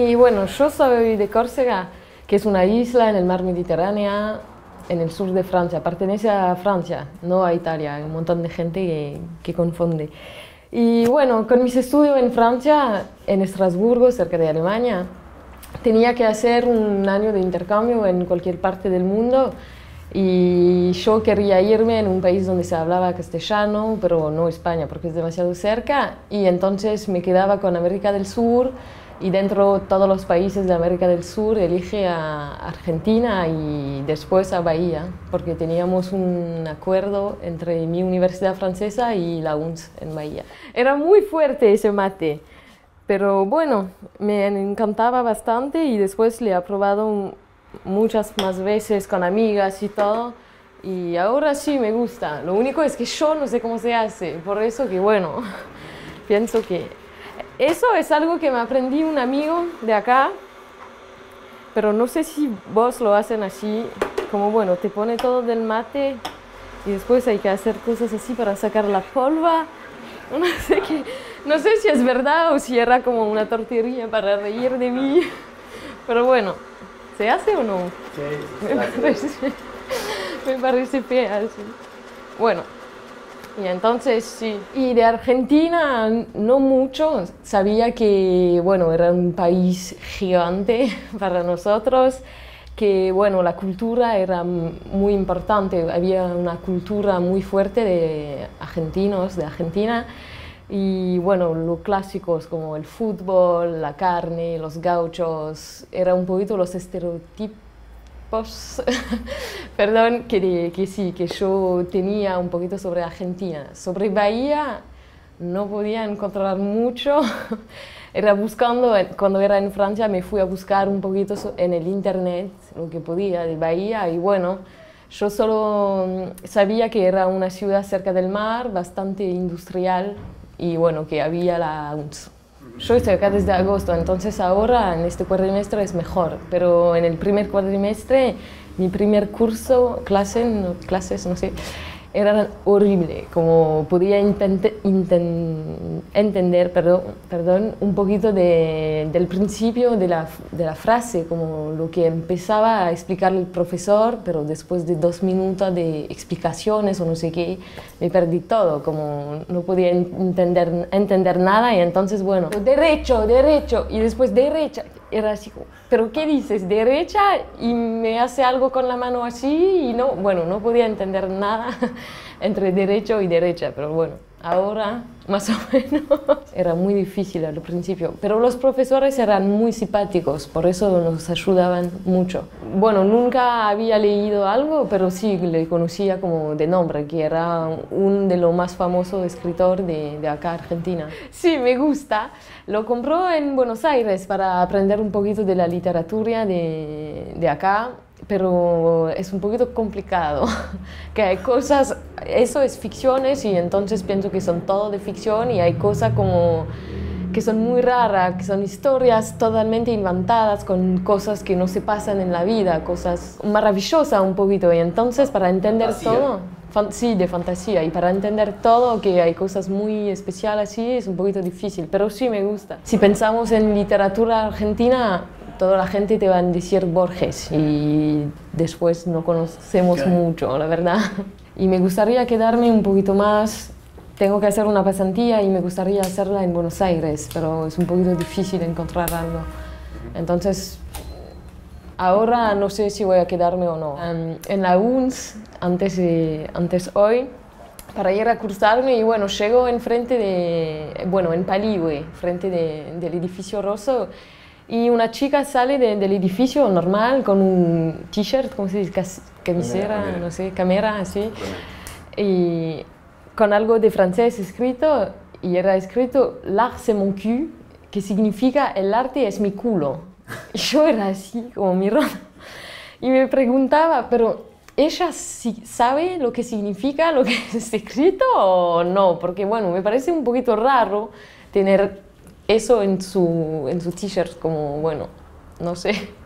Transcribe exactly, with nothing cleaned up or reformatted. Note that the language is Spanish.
Y bueno, yo soy de Córcega, que es una isla en el mar Mediterráneo, en el sur de Francia. Pertenece a Francia, no a Italia. Hay un montón de gente que, que confunde. Y bueno, con mis estudios en Francia, en Estrasburgo, cerca de Alemania, tenía que hacer un año de intercambio en cualquier parte del mundo. Y yo quería irme en un país donde se hablaba castellano, pero no España, porque es demasiado cerca. Y entonces me quedaba con América del Sur, y dentro de todos los países de América del Sur elige a Argentina y después a Bahía, porque teníamos un acuerdo entre mi universidad francesa y la U N S en Bahía. Era muy fuerte ese mate, pero bueno, me encantaba bastante y después le he probado muchas más veces con amigas y todo, y ahora sí me gusta. Lo único es que yo no sé cómo se hace, por eso que bueno, pienso que eso es algo que me aprendí un amigo de acá, pero no sé si vos lo hacen así, como bueno, te pone todo del mate y después hay que hacer cosas así para sacar la polva. No sé, qué, no sé si es verdad o si era como una tortillería para reír de mí, pero bueno, ¿se hace o no? Sí, sí, me, parece, me parece fea, sí. Bueno. Y entonces sí, y de Argentina no mucho, sabía que bueno, era un país gigante para nosotros, que bueno, la cultura era muy importante, había una cultura muy fuerte de argentinos, de Argentina, y bueno, los clásicos como el fútbol, la carne, los gauchos, era un poquito los estereotipos. Perdón, que, que sí, que yo tenía un poquito sobre Argentina. Sobre Bahía no podía encontrar mucho. Era buscando, cuando era en Francia me fui a buscar un poquito en el internet lo que podía de Bahía y bueno, yo solo sabía que era una ciudad cerca del mar, bastante industrial y bueno, que había la U N S. Yo estoy acá desde agosto, entonces ahora en este cuatrimestre es mejor, pero en el primer cuatrimestre, mi primer curso, clase, no, clases, no sé, era horrible, como podía intent, intent, entender perdón, perdón, un poquito de, del principio de la, de la frase, como lo que empezaba a explicar el profesor, pero después de dos minutos de explicaciones o no sé qué, me perdí todo, como no podía entender, entender nada y entonces, bueno, derecho, derecho, y después derecha, era así como, ¿pero qué dices? Derecha, y me hace algo con la mano así, y no, bueno, no podía entender nada entre derecho y derecha, pero bueno, ahora más o menos. Era muy difícil al principio, pero los profesores eran muy simpáticos, por eso nos ayudaban mucho. Bueno, nunca había leído algo, pero sí le conocía como de nombre, que era uno de los más famosos escritores de, de acá, Argentina. Sí, me gusta. Lo compró en Buenos Aires para aprender un poquito de la literatura de, de acá, pero es un poquito complicado, que hay cosas, eso es ficciones y entonces pienso que son todo de ficción y hay cosas como que son muy raras, que son historias totalmente inventadas con cosas que no se pasan en la vida, cosas maravillosas un poquito y entonces para entender ¿Fantasía? todo, fan, sí, de fantasía y para entender todo que hay cosas muy especiales así es un poquito difícil, pero sí me gusta. Si pensamos en literatura argentina, toda la gente te va a decir Borges y después no conocemos Okay. mucho, la verdad. Y me gustaría quedarme un poquito más, tengo que hacer una pasantía y me gustaría hacerla en Buenos Aires, pero es un poquito difícil encontrar algo. Entonces, ahora no sé si voy a quedarme o no. Um, en la U N S, antes, de, antes hoy, para ir a cursarme y bueno, llego enfrente de, bueno, en Paligüe, frente de, del edificio Rosso, y una chica sale de, del edificio normal con un t-shirt, ¿cómo se dice? Camisera, Camera. no sé, cámara, así, y con algo de francés escrito, y era escrito «L'art c'est mon cul», que significa «el arte es mi culo». Y yo era así, como mirando, y me preguntaba, pero ¿ella sí sabe lo que significa lo que es escrito o no? Porque bueno, me parece un poquito raro tener eso en su, en su t-shirt, como bueno, no sé.